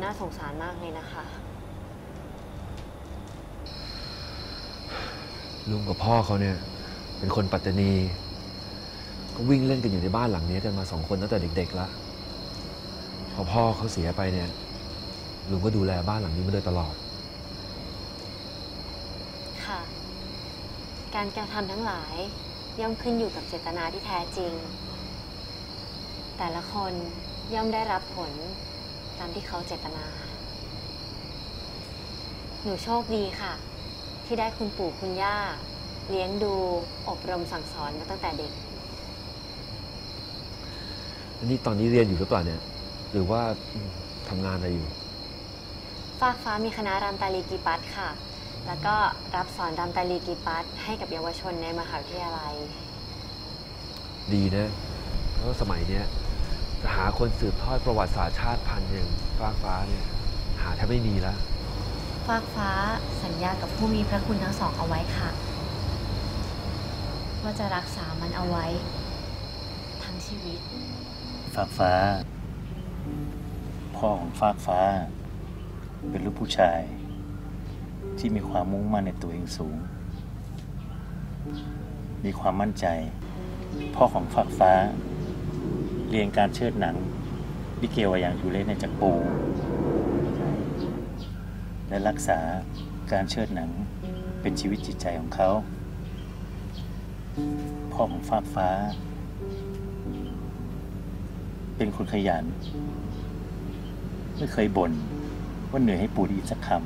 น่าสงสารมากเลยนะคะลุงกับพ่อเขาเนี่ยเป็นคนปัตตานีก็วิ่งเล่นกันอยู่ในบ้านหลังนี้กันมา2 คนตั้งแต่เด็กๆแล้วพอพ่อเขาเสียไปเนี่ยลุงก็ดูแลบ้านหลังนี้มาโดยตลอดค่ะการกระทำทั้งหลายย่อมขึ้นอยู่กับเจตนาที่แท้จริงแต่ละคนย่อมได้รับผลตามที่เขาเจตนาหนูโชคดีค่ะที่ได้คุณปู่คุณย่าเลี้ยงดูอบรมสั่งสอนมาตั้งแต่เด็กนี่ตอนนี้เรียนอยู่หรือเปล่าเนี่ยหรือว่าทำงานอะไรอยู่ฟากฟ้ามีคณะรำตาลีกีปัสค่ะแล้วก็รับสอนรำตาลีกีปัสให้กับเยาวชนในมหาวิทยาลัยดีนะเพราะสมัยเนี้ยจะหาคนสืบทอดประวัติศาสตร์ชาติพันธุ์อย่างฟากฟ้าเนี่ยหาแทบไม่มีแล้วฟากฟ้าสัญญากับผู้มีพระคุณทั้งสองเอาไว้ค่ะว่าจะรักษามันเอาไว้ทั้งชีวิตฟากฟ้าพ่อของฟากฟ้าเป็นลูกผู้ชายที่มีความมุ่งมั่นในตัวเองสูงมีความมั่นใจพ่อของฟากฟ้าเรียนการเชิดหนังลิเกวายังยูเล่ในจากปูและรักษาการเชิดหนังเป็นชีวิตจิตใจของเขาพ่อของฟากฟ้าเป็นคนขยันไม่เคยบ่นว่าเหนื่อยให้ปู่ได้ยินสักค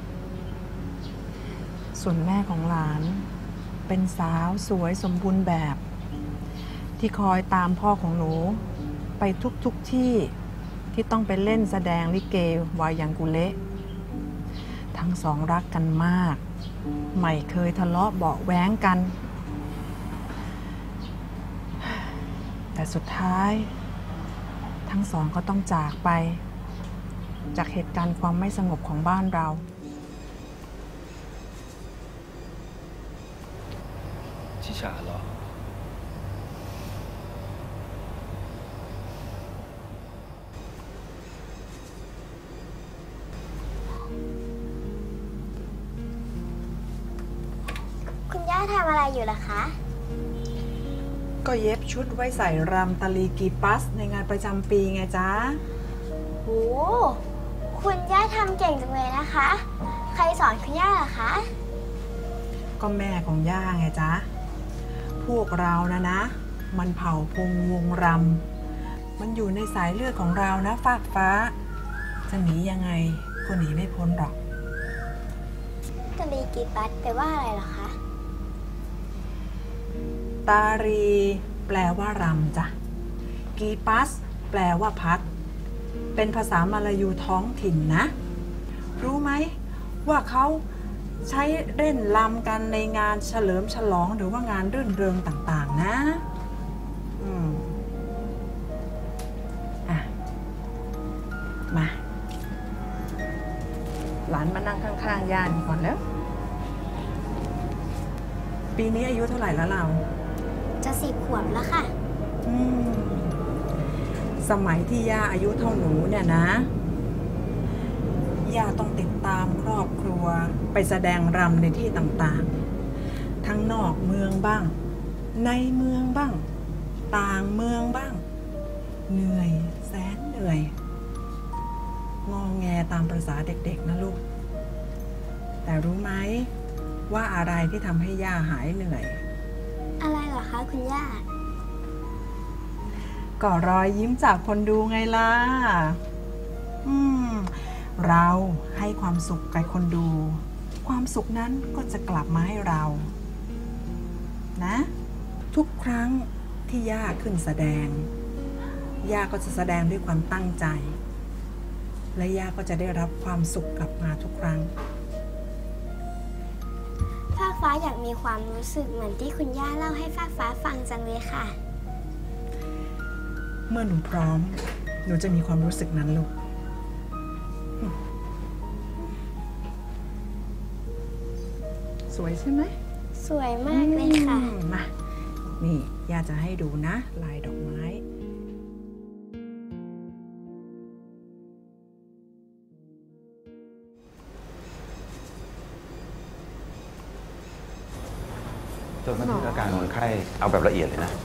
ำส่วนแม่ของหลานเป็นสาวสวยสมบูรณ์แบบที่คอยตามพ่อของหนูไปทุกที่ที่ต้องไปเล่นแสดงลิเกวายังกุเละทั้งสองรักกันมากไม่เคยทะเลาะเบาะแว้งกันแต่สุดท้ายทั้งสองก็ต้องจากไปจากเหตุการณ์ความไม่สงบของบ้านเราชิชาเหรอคุณย่าทำอะไรอยู่ล่ะคะก็เย็บชุดไว้ใส่รำตาลีกีปัสในงานประจำปีไงจ๊ะโอ้คุณย่าทำเก่งจังเลยนะคะ ใครสอนคุณย่าล่ะคะก็แม่ของย่าไงจ๊ะพวกเรานะมันเผ่าพงวงรำมันอยู่ในสายเลือดของเรานะฟากฟ้าจะหนียังไงก็หนีไม่พ้นหรอกตาลีกีปัสแปลว่าอะไรเหรอคะตารีแปลว่ารำจ้ะกีปัสแปลว่าพัดเป็นภาษามลายูท้องถิ่นนะรู้ไหมว่าเขาใช้เล่นรำกันในงานเฉลิมฉลองหรือว่างานรื่นเริงต่างๆนะมาหลานมานั่งข้างๆย่านี่ก่อนแล้วปีนี้อายุเท่าไหร่แล้วเราจะ10 ขวบแล้วค่ะสมัยที่ย่าอายุเท่าหนูเนี่ยนะย่าต้องติดตามครอบครัวไปแสดงรำในที่ต่างๆทั้งนอกเมืองบ้างในเมืองบ้างต่างเมืองบ้างเหนื่อยแสนเหนื่อยงอแงตามประสาเด็กๆนะลูกแต่รู้ไหมว่าอะไรที่ทำให้ย่าหายเหนื่อยอะไรเหรอคะคุณย่าก็รอยยิ้มจากคนดูไงล่ะเราให้ความสุขกับคนดูความสุขนั้นก็จะกลับมาให้เรานะทุกครั้งที่ย่าขึ้นแสดงย่าก็จะแสดงด้วยความตั้งใจและย่าก็จะได้รับความสุขกลับมาทุกครั้งฟากฟ้าอยากมีความรู้สึกเหมือนที่คุณย่าเล่าให้ฟากฟ้าฟังจังเลยค่ะเมื่อหนูพร้อมหนูจะมีความรู้สึกนั้นลูกสวยใช่ไหมสวยมากเลยค่ะมานี่ย่าจะให้ดูนะลายดอกไม้จดบันทึกอาการคนไข้เอาแบบละเอียดเลยนะ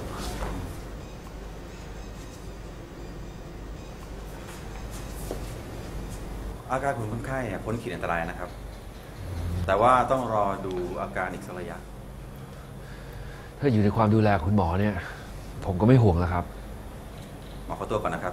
อาการของคนไข้พ้นขีดอันตรายนะครับแต่ว่าต้องรอดูอาการอีกสักระยะถ้าอยู่ในความดูแลคุณหมอเนี่ยผมก็ไม่ห่วงแล้วครับหมอขอตัวก่อนนะครับ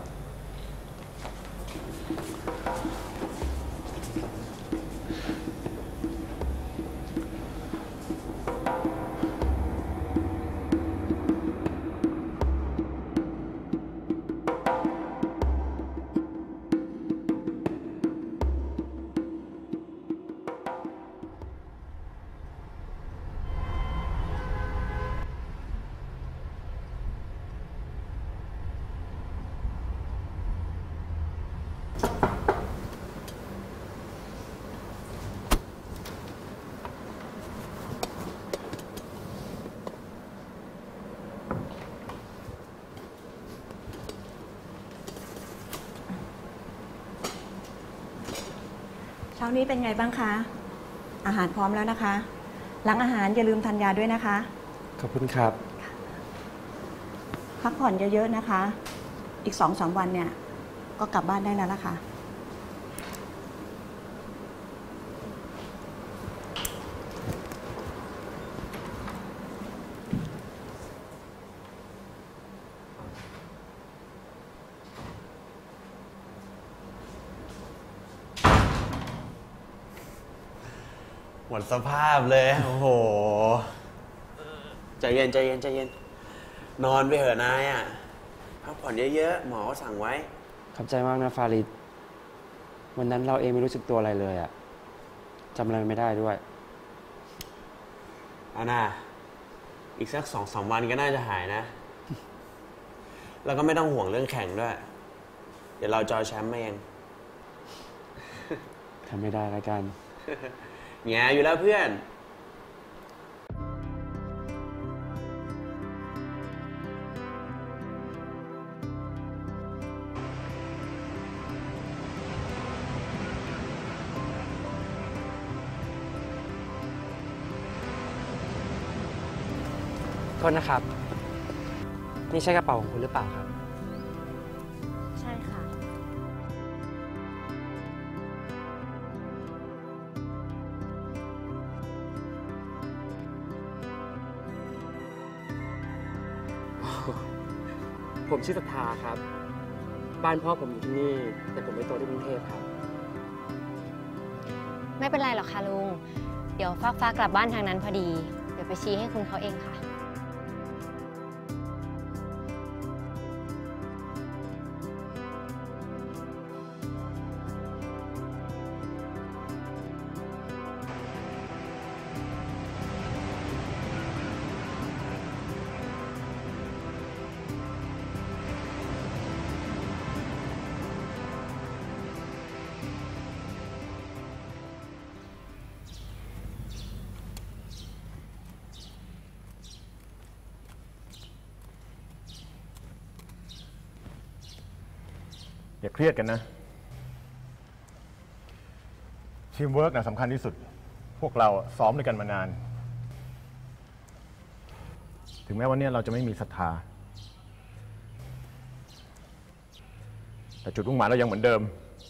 เช้านี้เป็นไงบ้างคะอาหารพร้อมแล้วนะคะหลังอาหารอย่าลืมทานยาด้วยนะคะขอบคุณครับพักผ่อนเยอะๆนะคะอีก 2-3 วันเนี่ยก็กลับบ้านได้แล้วล่ะค่ะหมดสภาพเลยโอ้โหใจเย็นใจเย็นใจเย็นนอนไปเถอะนายอ่ะพักผ่อนเยอะๆหมอก็สั่งไว้ขอบใจมากนะฟาริดวันนั้นเราเองไม่รู้สึกตัวอะไรเลยอ่ะจำอะไรไม่ได้ด้วยเอาน่ะอีกสัก 2-3 วันก็น่าจะหายนะแล้วก็ไม่ต้องห่วงเรื่องแข่งด้วยเดี๋ยวเราจอยแชมป์มาเองทำไม่ได้แล้วกันแง่อยู่แล้วเพื่อนโทษนะครับนี่ใช่กระเป๋าของคุณหรือเปล่าครับใช่ค่ะผมชื่อศรัทธาครับบ้านพ่อผมอยู่ที่นี่แต่ผมไปโตที่กรุงเทพครับไม่เป็นไรหรอกค่ะลุงเดี๋ยวฟ้ากลับบ้านทางนั้นพอดีเดี๋ยวไปชี้ให้คุณเขาเองค่ะอย่าเครียดกันนะทีมเวิร์กนะสำคัญที่สุดพวกเราซ้อมด้วยกันมานานถึงแม้วันนี้เราจะไม่มีศรัทธาแต่จุดมุ่งหมายเรายังเหมือนเดิม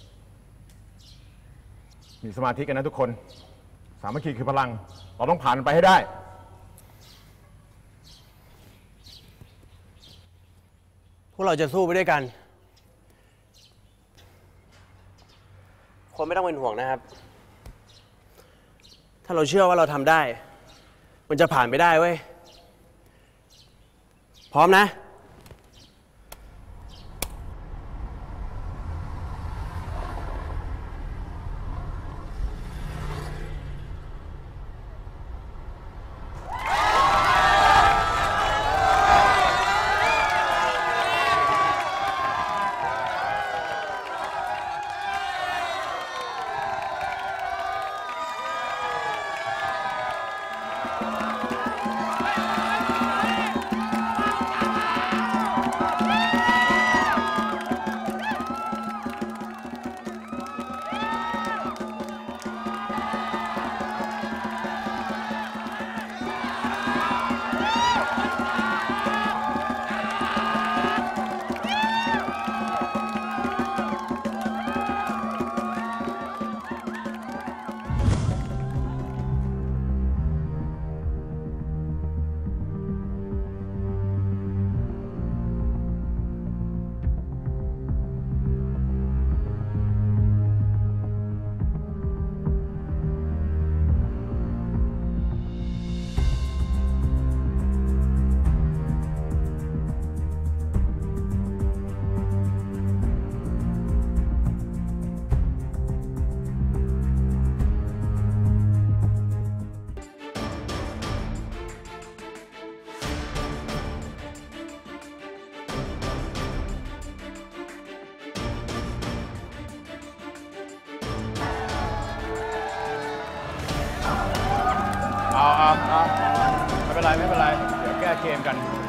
มีสมาธิกันนะทุกคนสามัคคีคือพลังเราต้องผ่านไปให้ได้พวกเราจะสู้ไปด้วยกันคนไม่ต้องเป็นห่วงนะครับถ้าเราเชื่อว่าเราทำได้มันจะผ่านไปได้เว้ยพร้อมนะไม่เป็นไร เดี๋ยวแก้เกมกัน